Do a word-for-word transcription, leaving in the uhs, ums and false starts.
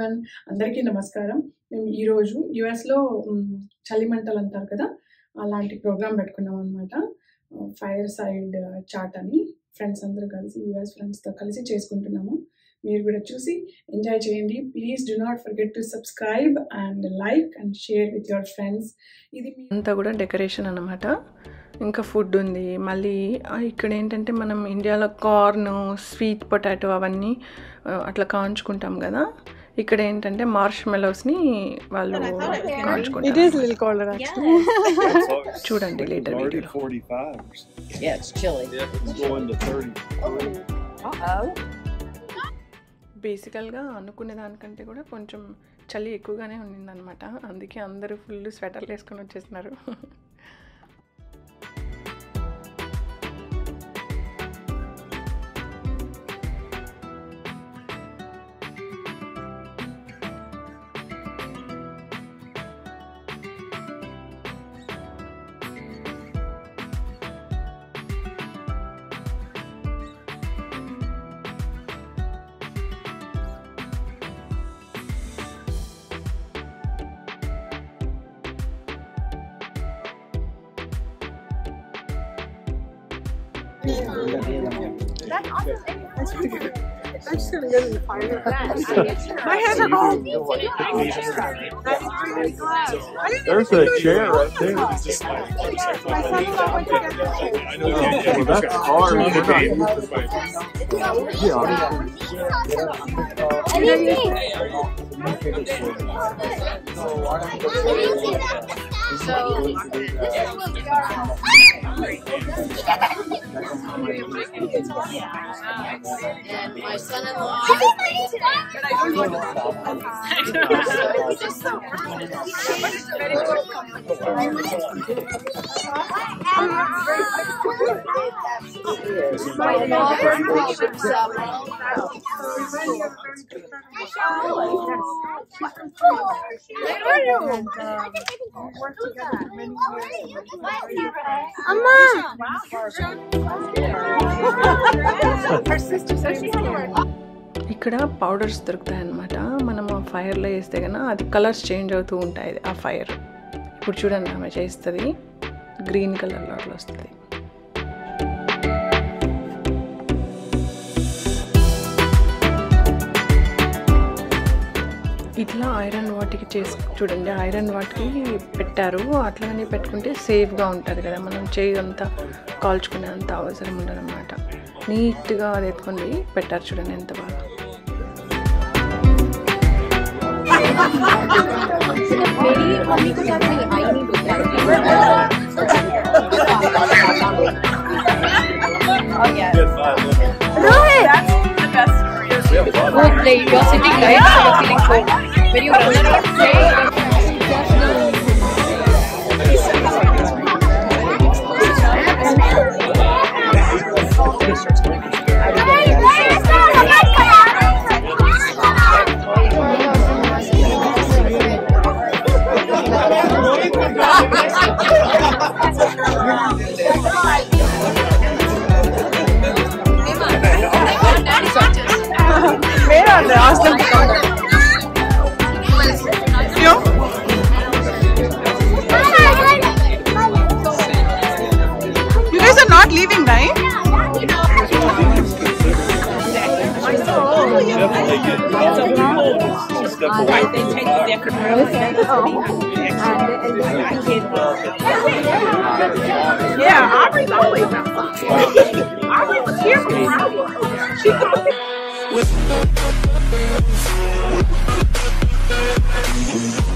Everyone, అందరికీ నమస్కారం. మేము ఈరోజు యుఎస్లో చలిమంటలు అంటారు కదా, అలాంటి ప్రోగ్రామ్ పెట్టుకున్నాం అనమాట. ఫైర్ సైడ్ చాట్ అని ఫ్రెండ్స్ అందరూ కలిసి యుఎస్ ఫ్రెండ్స్తో కలిసి చేసుకుంటున్నాము. మీరు కూడా చూసి ఎంజాయ్ చేయండి. Please do not forget to subscribe and like and share with your friends. ఇది అంతా కూడా డెకరేషన్ అన్నమాట. ఇంకా ఫుడ్ ఉంది. మళ్ళీ ఇక్కడ ఏంటంటే మనం ఇండియాలో కార్న్, స్వీట్ పొటాటో అవన్నీ అట్లా కాంచుకుంటాం కదా, ఇక్కడ ఏంటంటే మార్ష్ మెలోస్ని వాళ్ళు కాంచుకుంటారు. చూడండి లేటర్ వీడియోలో. బేసికల్గా అనుకునే దానికంటే కూడా కొంచెం చలి ఎక్కువగానే ఉండిందనమాట. అందుకే అందరూ ఫుల్ స్వెటర్లు వేసుకొని వచ్చేస్తున్నారు. That's awesome. That's pretty good. I'm just gonna go to the fire. My hands are cold. There's a chair right there. Just like, My son and I went together. well, that's hard. So, and my son-in-law. But I don't know my mom ships up. ఇక్కడ powders దొరుకుతాయి అన్నమాట. మనం ఆ ఫైర్లో వేస్తే కన్నా అది colours change అవుతూ ఉంటాయి. ఆ ఫైర్ ఇప్పుడు చూడండి, ఆమె చేస్తుంది గ్రీన్ కలర్లో అట్లా వస్తుంది. ఇట్లా ఐరన్ వాటికి చేసి చూడండి, ఐరన్ వాటికి పెట్టారు. అట్లానే పెట్టుకుంటే సేఫ్గా ఉంటుంది కదా, మనం చేయి అంతా కాల్చుకునే అంత అవసరం ఉండదు అన్నమాట. నీట్గా అది ఎత్తుకొని పెట్టారు. చూడండి ఎంత బాగా. Good play. You're sitting right, so you're feeling cold. When you run around, play. Ask them to come down. You? You guys are not leaving, right? Yeah, Aubrey's always outside. Aubrey was here before I was. She thought with